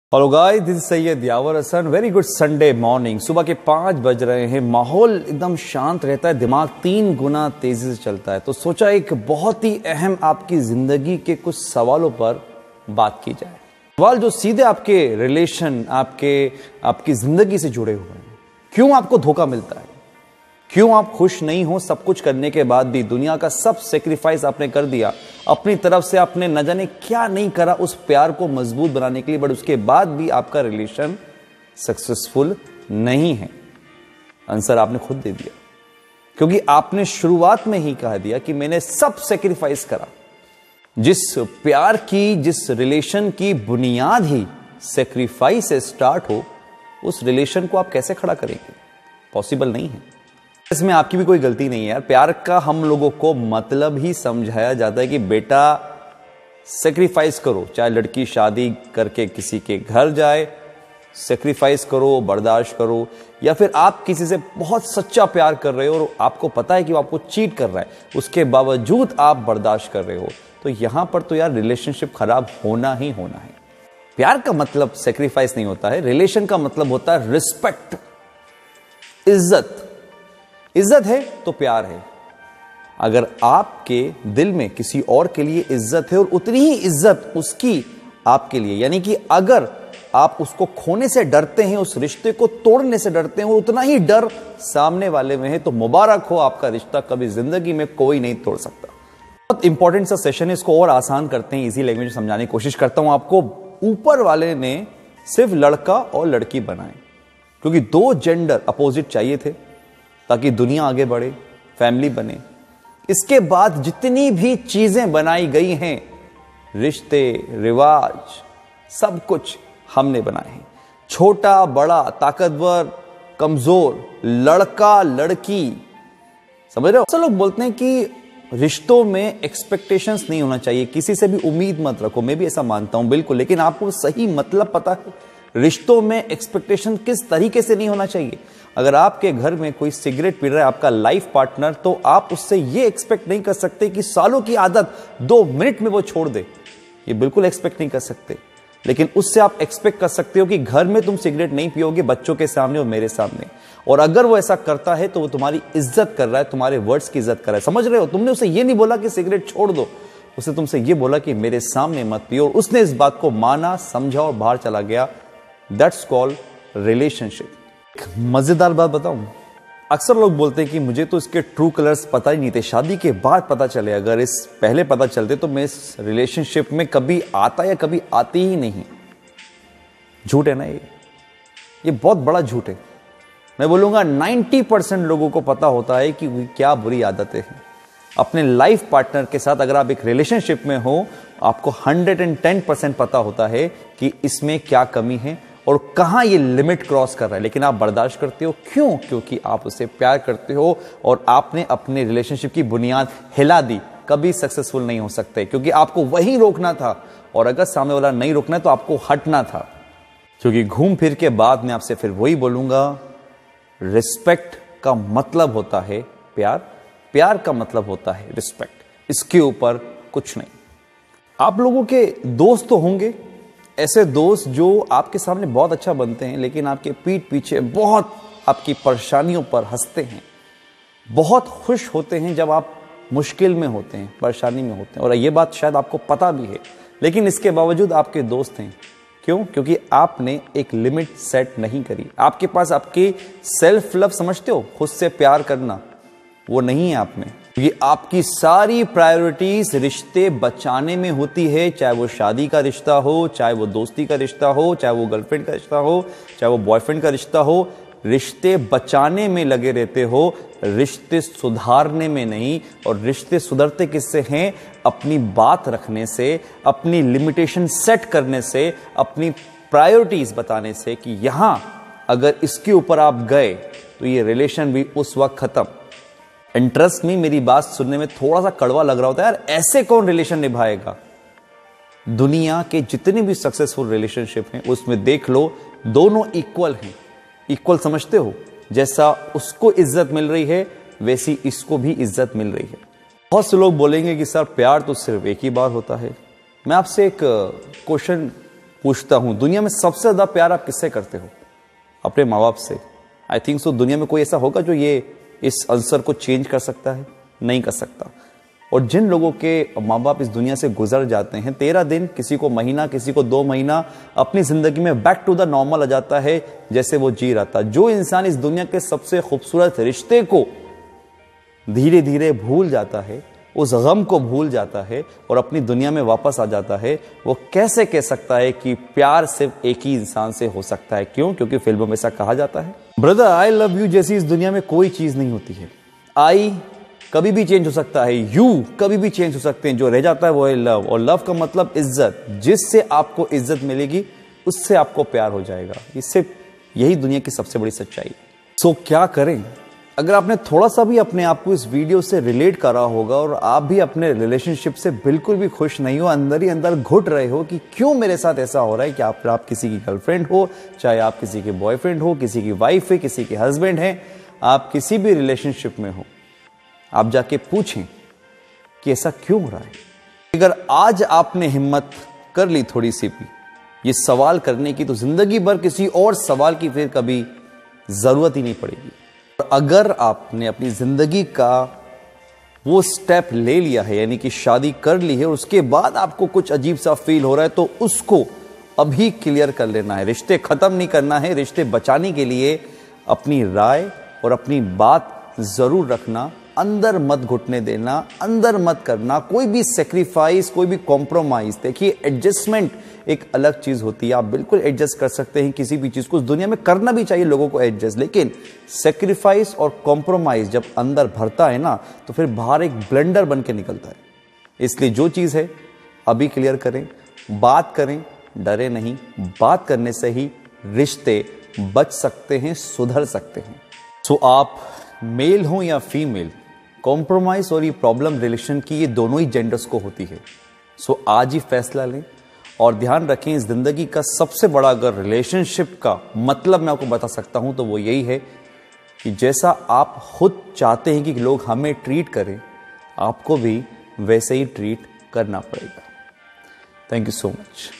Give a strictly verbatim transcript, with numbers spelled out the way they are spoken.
Hello guys, this is Syed Yawar Hasan. Very good Sunday morning. सुबह के पाँच बज रहे हैं, माहौल एकदम शांत रहता है, दिमाग तीन गुना तेजी से चलता है। तो सोचा एक बहुत ही अहम आपकी जिंदगी के कुछ सवालों पर बात की जाए। सवाल जो सीधे आपके रिलेशन, आपके आपकी जिंदगी से जुड़े हुए हैं। क्यों आपको धोखा मिलता है? क्यों आप खुश नहीं हो? सब कुछ करने के बाद भी दुनिया का सब सेक्रीफाइस आपने कर दिया, अपनी तरफ से आपने न जाने क्या नहीं करा उस प्यार को मजबूत बनाने के लिए, बट उसके बाद भी आपका रिलेशन सक्सेसफुल नहीं है। आंसर आपने खुद दे दिया, क्योंकि आपने शुरुआत में ही कह दिया कि मैंने सब सेक्रीफाइस करा। जिस प्यार की, जिस रिलेशन की बुनियाद ही सेक्रीफाइस से स्टार्ट हो, उस रिलेशन को आप कैसे खड़ा करेंगे? पॉसिबल नहीं है। इसमें आपकी भी कोई गलती नहीं है यार। प्यार का हम लोगों को मतलब ही समझाया जाता है कि बेटा सेक्रीफाइस करो, चाहे लड़की शादी करके किसी के घर जाए, सेक्रीफाइस करो, बर्दाश्त करो, या फिर आप किसी से बहुत सच्चा प्यार कर रहे हो और आपको पता है कि वो आपको चीट कर रहा है, उसके बावजूद आप बर्दाश्त कर रहे हो, तो यहां पर तो यार रिलेशनशिप खराब होना ही होना है। प्यार का मतलब सेक्रीफाइस नहीं होता है। रिलेशन का मतलब होता है रिस्पेक्ट, इज्जत। इज्जत है तो प्यार है। अगर आपके दिल में किसी और के लिए इज्जत है और उतनी ही इज्जत उसकी आपके लिए, यानी कि अगर आप उसको खोने से डरते हैं, उस रिश्ते को तोड़ने से डरते हैं और उतना ही डर सामने वाले में है, तो मुबारक हो, आपका रिश्ता कभी जिंदगी में कोई नहीं तोड़ सकता। बहुत इंपॉर्टेंट सा सेशन है, इसको और आसान करते हैं, इजी लैंग्वेज में समझाने की कोशिश करता हूं आपको। ऊपर वाले ने सिर्फ लड़का और लड़की बनाए, क्योंकि दो जेंडर अपोजिट चाहिए थे ताकि दुनिया आगे बढ़े, फैमिली बने। इसके बाद जितनी भी चीजें बनाई गई हैं, रिश्ते, रिवाज, सब कुछ हमने बनाए हैं। छोटा, बड़ा, ताकतवर, कमजोर, लड़का, लड़की, समझ रहे हो? सब लोग बोलते हैं कि रिश्तों में एक्सपेक्टेशंस नहीं होना चाहिए, किसी से भी उम्मीद मत रखो। मैं भी ऐसा मानता हूं, बिल्कुल। लेकिन आपको सही मतलब पता है रिश्तों में एक्सपेक्टेशन किस तरीके से नहीं होना चाहिए? अगर आपके घर में कोई सिगरेट पी रहा है, आपका लाइफ पार्टनर, तो आप उससे ये एक्सपेक्ट नहीं कर सकते कि सालों की आदत दो मिनट में वो छोड़ दे। ये बिल्कुल एक्सपेक्ट नहीं कर सकते। लेकिन उससे आप एक्सपेक्ट कर सकते हो कि घर में तुम सिगरेट नहीं पियोगे, बच्चों के सामने और मेरे सामने। और अगर वो ऐसा करता है तो वो तुम्हारी इज्जत कर रहा है, तुम्हारे वर्ड्स की इज्जत कर रहा है। समझ रहे हो? तुमने उसे ये नहीं बोला कि सिगरेट छोड़ दो, उसे तुमसे ये बोला कि मेरे सामने मत पियो, और उसने इस बात को माना, समझा और बाहर चला गया। That's called relationship. मजेदार बात बताऊं, अक्सर लोग बोलते हैं कि मुझे तो इसके ट्रू कलर्स पता ही नहीं थे, शादी के बाद पता चले। अगर इस पहले पता चलते तो मैं इस रिलेशनशिप में कभी आता या कभी आती ही नहीं। झूठ है ना ये? ये बहुत बड़ा झूठ है। मैं बोलूंगा नब्बे परसेंट लोगों को पता होता है कि क्या बुरी आदतें हैं। अपने लाइफ पार्टनर के साथ अगर आप एक रिलेशनशिप में हो, आपको एक सौ दस परसेंट पता होता है कि इसमें क्या कमी है और कहां ये लिमिट क्रॉस कर रहा है, लेकिन आप बर्दाश्त करते हो। क्यों? क्योंकि आप उसे प्यार करते हो और आपने अपने रिलेशनशिप की बुनियाद हिला दी। कभी सक्सेसफुल नहीं हो सकते, क्योंकि आपको वही रोकना था, और अगर सामने वाला नहीं रोकना है तो आपको हटना था। क्योंकि घूम फिर के बाद मैं आपसे फिर वही बोलूंगा, रिस्पेक्ट का मतलब होता है प्यार, प्यार का मतलब होता है रिस्पेक्ट। इसके ऊपर कुछ नहीं। आप लोगों के दोस्त तो होंगे, ऐसे दोस्त जो आपके सामने बहुत अच्छा बनते हैं, लेकिन आपके पीठ पीछे बहुत आपकी परेशानियों पर हंसते हैं, बहुत खुश होते हैं जब आप मुश्किल में होते हैं, परेशानी में होते हैं। और ये बात शायद आपको पता भी है, लेकिन इसके बावजूद आपके दोस्त हैं। क्यों? क्योंकि आपने एक लिमिट सेट नहीं करी। आपके पास आपकी सेल्फ लव, समझते हो, खुद से प्यार करना, वो नहीं है आप में। ये आपकी सारी प्रायोरिटीज रिश्ते बचाने में होती है, चाहे वो शादी का रिश्ता हो, चाहे वो दोस्ती का रिश्ता हो, चाहे वो गर्लफ्रेंड का रिश्ता हो, चाहे वो बॉयफ्रेंड का रिश्ता हो। रिश्ते बचाने में लगे रहते हो, रिश्ते सुधारने में नहीं। और रिश्ते सुधरते किससे हैं? अपनी बात रखने से, अपनी लिमिटेशन सेट करने से, अपनी प्रायोरिटीज बताने से कि यहां अगर इसके ऊपर आप गए तो ये रिलेशन भी उस वक्त खत्म। इंटरेस्ट में मेरी बात सुनने में थोड़ा सा कड़वा लग रहा होता है यार, ऐसे कौन रिलेशन निभाएगा? दुनिया के जितने भी सक्सेसफुल रिलेशनशिप हैं उसमें देख लो, दोनों इक्वल हैं। इक्वल समझते हो? जैसा उसको इज्जत मिल रही है वैसी इसको भी इज्जत मिल रही है। बहुत से लोग बोलेंगे कि सर प्यार तो सिर्फ एक ही बार होता है। मैं आपसे एक क्वेश्चन पूछता हूं, दुनिया में सबसे ज्यादा प्यार आप किससे करते हो? अपने माँ बाप से। आई थिंक सो दुनिया में कोई ऐसा होगा जो ये इस आंसर को चेंज कर सकता है? नहीं कर सकता। और जिन लोगों के माँ बाप इस दुनिया से गुजर जाते हैं, तेरह दिन, किसी को महीना, किसी को दो महीना, अपनी जिंदगी में बैक टू द नॉर्मल आ जाता है जैसे वो जी रहा था। जो इंसान इस दुनिया के सबसे खूबसूरत रिश्ते को धीरे धीरे भूल जाता है, उस गम को भूल जाता है और अपनी दुनिया में वापस आ जाता है, वो कैसे कह सकता है कि प्यार सिर्फ एक ही इंसान से हो सकता है? क्यों? क्योंकि फिल्मों में ऐसा कहा जाता है। ब्रदर, आई लव यू जैसी इस दुनिया में कोई चीज नहीं होती है। आई कभी भी चेंज हो सकता है, यू कभी भी चेंज हो सकते हैं, जो रह जाता है वो है लव। और लव का मतलब इज्जत। जिससे आपको इज्जत मिलेगी उससे आपको प्यार हो जाएगा। इससे यही दुनिया की सबसे बड़ी सच्चाई है। सो क्या करें? अगर आपने थोड़ा सा भी अपने आप को इस वीडियो से रिलेट करा होगा और आप भी अपने रिलेशनशिप से बिल्कुल भी खुश नहीं हो, अंदर ही अंदर घुट रहे हो कि क्यों मेरे साथ ऐसा हो रहा है, कि आप, आप किसी की गर्लफ्रेंड हो, चाहे आप किसी के बॉयफ्रेंड हो, किसी की वाइफ है, किसी के हस्बैंड है, आप किसी भी रिलेशनशिप में हो, आप जाके पूछें कि ऐसा क्यों हो रहा है। अगर आज आपने हिम्मत कर ली थोड़ी सी भी ये सवाल करने की, तो जिंदगी भर किसी और सवाल की फिर कभी जरूरत ही नहीं पड़ेगी। और अगर आपने अपनी जिंदगी का वो स्टेप ले लिया है, यानी कि शादी कर ली है, और उसके बाद आपको कुछ अजीब सा फील हो रहा है, तो उसको अभी क्लियर कर लेना है। रिश्ते खत्म नहीं करना है। रिश्ते बचाने के लिए अपनी राय और अपनी बात जरूर रखना, अंदर मत घुटने देना, अंदर मत करना कोई भी सेक्रीफाइस, कोई भी कॉम्प्रोमाइज। देखिए, एडजस्टमेंट एक अलग चीज होती है। आप बिल्कुल एडजस्ट कर सकते हैं किसी भी चीज को, उस दुनिया में करना भी चाहिए लोगों को एडजस्ट, लेकिन सेक्रीफाइस और कॉम्प्रोमाइज जब अंदर भरता है ना, तो फिर बाहर एक ब्लेंडर बन के निकलता है। इसलिए जो चीज है अभी क्लियर करें, बात करें, डरे नहीं। बात करने से ही रिश्ते बच सकते हैं, सुधर सकते हैं। सो आप मेल हो या फीमेल, कॉम्प्रोमाइज और ये प्रॉब्लम रिलेशन की, ये दोनों ही जेंडर्स को होती है। सो आज ही फैसला लें और ध्यान रखें, इस जिंदगी का सबसे बड़ा अगर रिलेशनशिप का मतलब मैं आपको बता सकता हूं तो वो यही है कि जैसा आप खुद चाहते हैं कि लोग हमें ट्रीट करें, आपको भी वैसे ही ट्रीट करना पड़ेगा। Thank you so much.